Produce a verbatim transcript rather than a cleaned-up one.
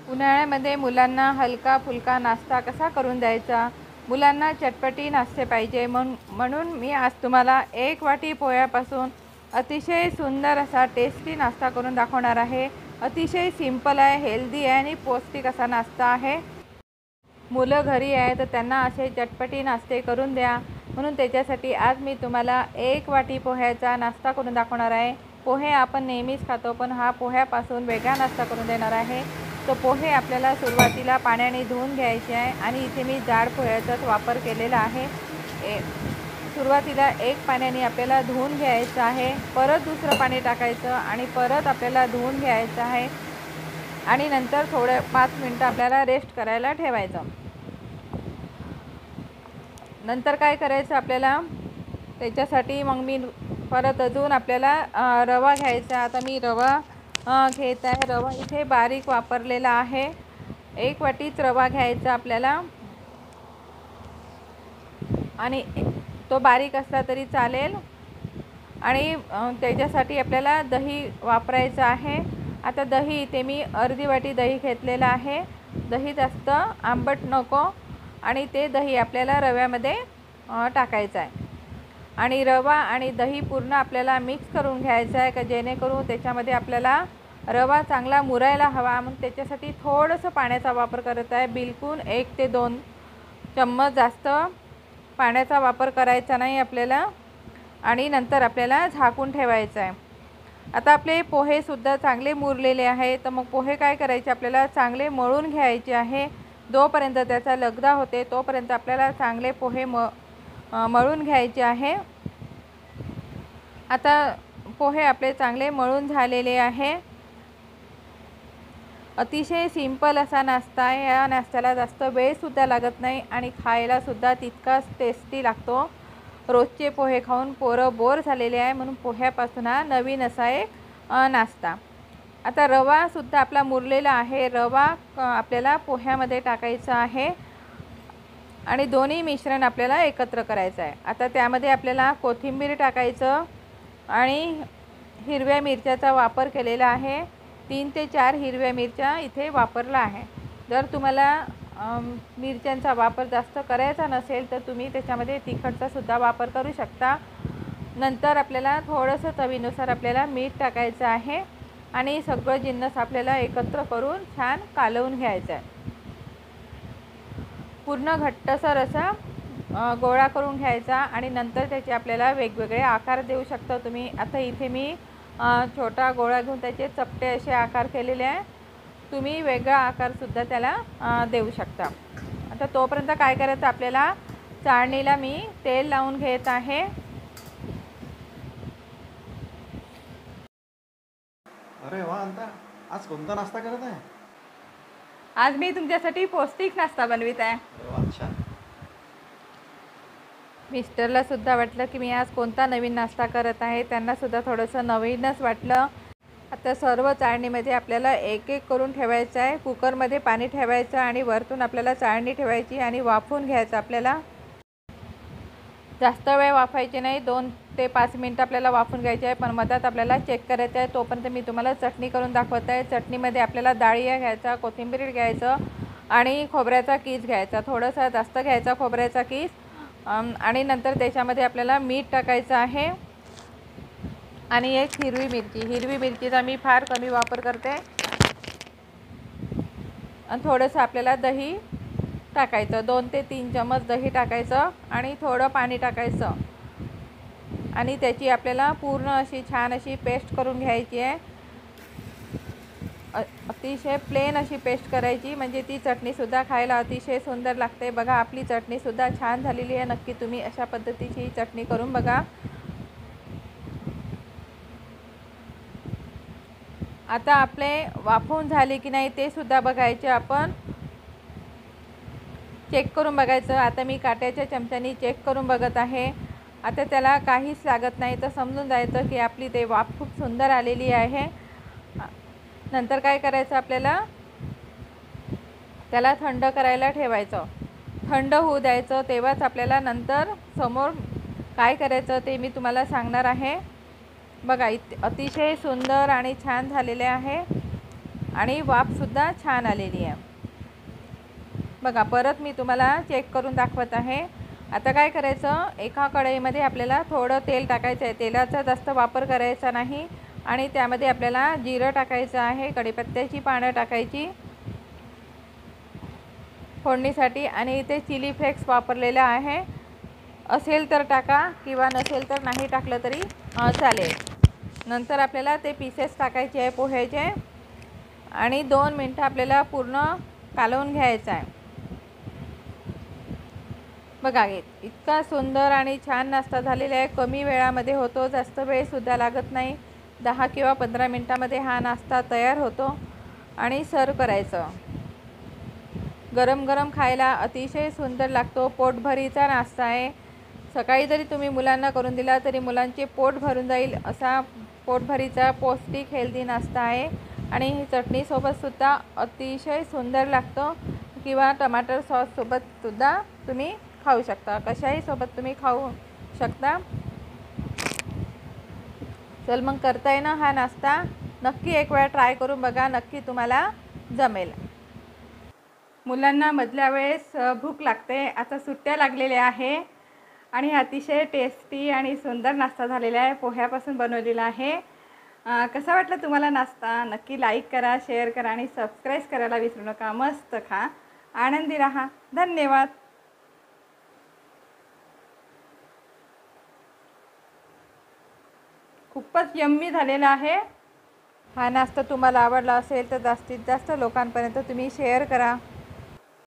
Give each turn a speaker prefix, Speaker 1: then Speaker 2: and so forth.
Speaker 1: उन्हाळ्यामध्ये मुलांना हलका फुलका नाश्ता कसा करून द्यायचा, मुलांना चटपटी नाश्ते पाहिजे म्हण म्हणून मी आज तुम्हाला एक वाटी पोह्यापासून अतिशय सुंदर असा टेस्टी नाश्ता करून दाखवणार आहे। अतिशय सिंपल आहे, हेल्दी आहे आणि पौष्टिक असा नाश्ता आहे। मुलं घरी आहे तर त्यांना असे चटपटी नाश्ते करून द्या, म्हणून त्याच्यासाठी आज मी तुम्हाला एक वाटी पोह्याचा नाश्ता करून दाखवणार आहे। पोहे आपण नेहमीच खातो, पण हा पोह्यापासून वेगळा नाश्ता करून देणार आहे। तो पोहे आपल्याला सुरुवातीला पाण्याने धुवून घ्यायचे आहे आणि इथे मी जाड पोह्याचाच वापर केलेला आहे। सुरुवातीला एक पाण्याने आपल्याला धुवून घ्यायचं आहे, परत दुसरं पाणी टाकायचं आणि परत आपल्याला धुवून घ्यायचं आहे आणि नंतर थोडे पाच मिनटं आपल्याला रेस्ट करायला ठेवायचं। नंतर काय करायचं आपल्याला, त्याच्यासाठी मग मी परत अजून आपल्याला रवा घ्यायचा। आता मी रवा घेत आहे, रवा इथे बारीक वापरलेला आहे। एक वाटीच रवा घ्यायचा आपल्याला आणि तो बारीक असला तरी चालेल। आणि त्याच्यासाठी आपल्याला दही वापरायचं आहे। आता दही इथे मी अर्धी वाटी दही घेतलेला आहे। दही जास्त आंबट नको आणि ते दही आपल्याला रव्यामध्ये टाकायचं आहे आणि रवा आणि दही पूर्ण आपल्याला मिक्स करून घ्यायचं आहे, का जेणेकरून त्याच्यामध्ये आपल्याला रवा चांगला मुरायला हवा। मग त्याच्यासाठी थोडंसं पाण्याचा वापर करत आहे, बिलकुल एक ते दोन चम्मच, जास्त पाण्याचा वापर करायचा नाही आपल्याला। आणि नंतर आपल्याला झाकून ठेवायचं आहे। आता आपले पोहेसुद्धा चांगले मुरलेले आहे, तर मग पोहे काय करायचे, आपल्याला चांगले मळून घ्यायचे आहे। जोपर्यंत त्याचा लगदा होते तोपर्यंत आपल्याला चांगले पोहे म मळून घ्यायचे आहे। आता पोहे आपले चांगले मळून झालेले आहे। अतिशय सिंपल असा नाश्ता आहे। या नाश्त्याला जास्त वेळसुद्धा लागत नाही आणि खायलासुद्धा तितकाच टेस्टी लागतो। रोजचे पोहे खाऊन पोरं बोर झालेले आहे, म्हणून पोह्यापासून हा नवीन असा एक नाश्ता। आता रवासुद्धा आपला मुरलेला आहे, रवा आपल्याला पोह्यामध्ये टाकायचा आहे आणि दोन्ही मिश्रण आपल्याला एकत्र करायचं आहे। आता त्यामध्ये आपल्याला कोथिंबीर टाकायचं आणि हिरव्या मिरच्याचा वापर केलेला आहे। तीन ते चार हिरव्या मिरच्या इथे वापरला आहे। जर तुम्हाला मिरच्यांचा वापर जास्त करायचा नसेल तर तुम्ही त्याच्यामध्ये तिखटचा सुद्धा वापर करू शकता। नंतर आपल्याला थोडंसं चवीनुसार आपल्याला मीठ टाकायचं आहे आणि सगळं जिन्नस आपल्याला एकत्र करून छान कालवून घ्यायचं आहे। पूर्ण घट्टसर असा गोळा करून घ्यायचा आणि नंतर त्याचे आपल्याला वेगवेगळे आकार देऊ शकता तुम्ही। आता इथे मी छोटा गोळा घेऊन त्याचे चपटे असे आकार केलेले आहे, तुम्ही वेगळा आकारसुद्धा त्याला देऊ शकता। आता तोपर्यंत काय करायचं, आपल्याला चाळणीला मी तेल लावून घेत आहे।
Speaker 2: अरे वा अंता, आज कोणता नाश्ता करत आहे?
Speaker 1: आज मी तुमच्यासाठी पौष्टिक नाश्ता बनवित आहे।
Speaker 2: अच्छा।
Speaker 1: मिस्टरला सुद्धा वाटलं की मी आज कोणता नवीन नाश्ता करत आहे, त्यांना सुद्धा थोडंसं नवीनच वाटलं। आता सर्व चाळणीमध्ये आपल्याला एक एक करून ठेवायचं आहे। कुकरमध्ये पाणी ठेवायचं आणि वरतून आपल्याला चाळणी ठेवायची आणि वाफवून घ्यायचं। आपल्याला जास्त वेळ वाफायचे नाही, दोन ते पाच मिनटं आपल्याला वाफवून घ्यायचे आहे, पण मधात आपल्याला चेक करायचं आहे। तोपर्यंत मी तुम्हाला चटणी करून दाखवत आहे। चटणीमध्ये आपल्याला डाळिया घ्यायचा, कोथिंबीर घ्यायचं आणि खोबऱ्याचा कीस घ्यायचा, थोडासा जास्त घ्यायचा खोबऱ्याचा कीस। आणि नंतर त्याच्यामध्ये आपल्याला मीठ टाकायचं आहे आणि एक हिरवी मिरची, हिरवी मिरचीचा मी फार कमी वापर करते। आणि थोडंसं आपल्याला दही टाकायचं, दोन ते तीन चम्मच दही टाकायचं आणि थोडं पाणी टाकायचं आणि त्याची आपल्याला पूर्ण अशी छान अशी पेस्ट करून घ्यायची आहे। अतिशय प्लेन अशी पेस्ट करायची, म्हणजे ती चटणीसुद्धा खायला अतिशय सुंदर लागते। बघा आपली चटणीसुद्धा छान झालेली आहे। नक्की तुम्ही अशा पद्धतीची चटणी करून बघा। आता आपले वाफवून झाले की नाही ते सुद्धा बघायचे, आपण चेक करून बघायचं। आता मी काट्याच्या चमच्याने चेक करून बघत आहे। आता त्याला काहीच लागत नाही, तर समजून जायचं की आपली ते वाफ खूप सुंदर आलेली आहे। नंतर काय करायचं, आपल्याला त्याला थंड करायला ठेवायचं, थंड होऊ द्यायचं। तेव्हाच आपल्याला नंतर समोर काय करायचं ते मी तुम्हाला सांगणार आहे। बघा इत अतिशय सुंदर आणि छान झालेले आहे। आणि वाफसुद्धा छान आलेली आहे. बघा, परत मी तुम्हाला चेक करून दाखवत आहे. आता काय करायचं, एका कढईमध्ये आपल्याला थोडं तेल टाकायचं आहे. तेलाचा जास्त वापर करायचा नाही आणि त्यामध्ये आपल्याला जिरं टाकायचं आहे, कढीपत्त्याची पानं टाकायची फोडणीसाठी आणि इथे चिली फ्लेक्स वापरलेला आहे. असेल तर टाका किंवा नसेल तर नाही टाकलं तरी चालेल. नंतर आपल्याला ते पीसेस टाकायचे आहे पोह्याचे आणि दोन मिनटं आपल्याला पूर्ण कालवून घ्यायचं आहे. बघा, इतका सुंदर आणि छान नाश्ता झालेला आहे. कमी वेळामध्ये होतो, जास्त वेळसुद्धा लागत नाही. दहा किंवा पंधरा मिनटामध्ये हा नाश्ता तयार होतो आणि सर्व करायचं. गरम गरम खायला अतिशय सुंदर लागतो. पोटभरीचा नाश्ता आहे. सकाळी जरी तुम्ही मुलांना करून दिला तरी मुलांचे पोट भरून जाईल असा पोटभरीचा पौष्टिक हेल्दी नाश्ता आहे. आणि ही चटणीसोबतसुद्धा अतिशय सुंदर लागतो किंवा टमाटर सॉससोबतसुद्धा तुम्ही खाऊ शकता. कशाही सोबत तुम्ही खाऊ शकता. चल मग, करताय ना हा नाश्ता? नक्की एक वेळा ट्राय करून बघा, नक्की तुम्हाला जमेल. मुलांना मधल्या वेळेस भूक लागते. आता सुट्ट्या लागलेल्या आहे आणि अतिशय टेस्टी आणि सुंदर नाश्ता झालेला आहे. पोह्यापासून बनवलेला आहे. कसा वाटला तुम्हाला नाश्ता? नक्की लाईक करा, शेअर करा आणि सबस्क्राईब करायला विसरू नका. मस्त खा, आनंदी राहा. धन्यवाद. खूपच यम्मी झालेला आहे. हा नाश्ता तुम्हाला आवडला असेल तर जास्तीत जास्त लोकांपर्यंत तुम्ही शेअर करा.